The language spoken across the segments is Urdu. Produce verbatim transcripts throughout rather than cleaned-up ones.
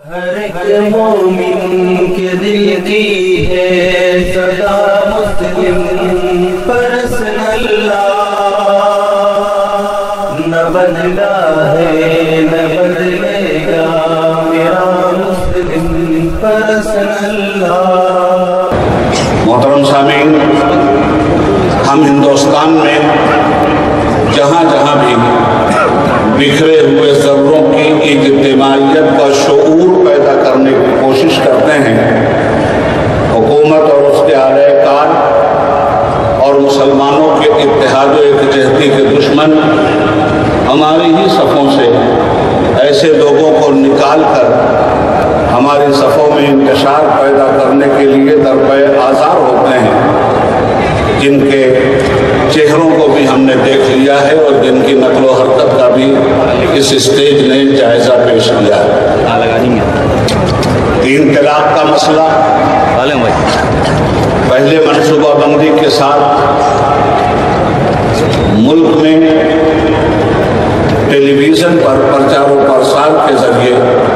ہر ایک مومن کے دل کی ہے صدا مسلم پرسن اللہ، نہ بدلا ہے نہ بدلے گا میرا مسلم پرسن اللہ۔ محترم سامعین، ہم ہندوستان میں جہاں جہاں بھی بکھرے ہوئے ذروں کی اجتماعیت کا شعور پیدا کرنے کی کوشش کرتے ہیں، حکومت اور اس کے اعلی کار اور مسلمانوں کے اتحاد و یکجہتی کے دشمن ہماری ہی صفوں سے ایسے لوگوں کو نکال کر ہماری صفوں میں انتشار پیدا کرنے کے لیے درپے آزار ہوتے ہیں، جن کے چہروں کو بھی ہم نے دیکھ لیا ہے اور جن کی نقل و حرکت کا بھی اس اسٹیج نے جائزہ پیش کیا ہے۔ تین طلاق کا مسئلہ پہلے منصوبہ بندی کے ساتھ ملک میں ٹیلی ویژن پر پرچار و پرسار کے ذریعے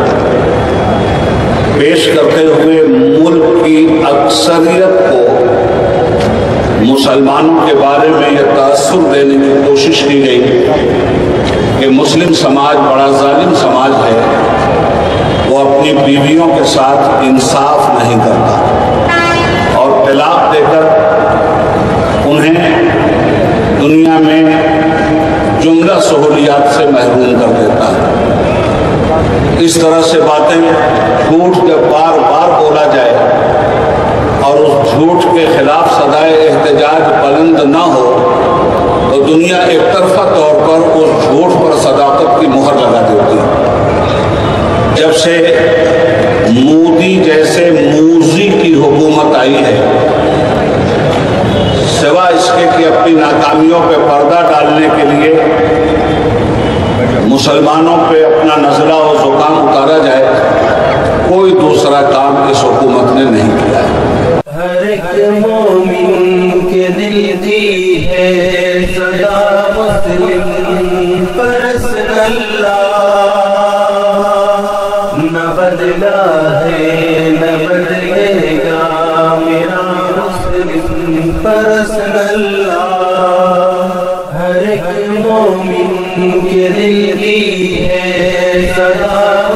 پیش کرتے ہوئے ملک کی اکثریت کو مسلمانوں کے بارے میں یہ تاثر دینے کی کوشش کی گئی کہ مسلم سماج بڑا ظالم سماج ہے، وہ اپنی بیویوں کے ساتھ انصاف نہیں کرتا اور طلاق دے کر انہیں دنیا میں جملہ سہولیات سے محروم کر دیتا ہے۔ اس طرح سے باتیں جھوٹ جب بار بار بولا جائے اور اس جھوٹ کے خلاف صدائے احتجاج بلند نہ ہو تو دنیا ایک طرفہ طور پر اس جھوٹ پر صداقت کی مہر لگا دیتی ہے۔ جب سے مودی جیسے موذی کی حکومت آئی ہے، سوا اس کے کہ اپنی ناکامیوں پہ پردہ ڈالنے کے لیے مسلمانوں پہ اپنا نزلہ و زکام اتارا جائے، کوئی دوسرا کام اس حکومت نے نہیں کیا ہے۔ ہر ایک مومن کے دل کی ہے صدا مسلم پرسن اللہ، نہ بدلا ہے نہ بدلے گا میرا مسلم پرسن اللہ۔ ہر ایک مومن کے دل کی ہے صدا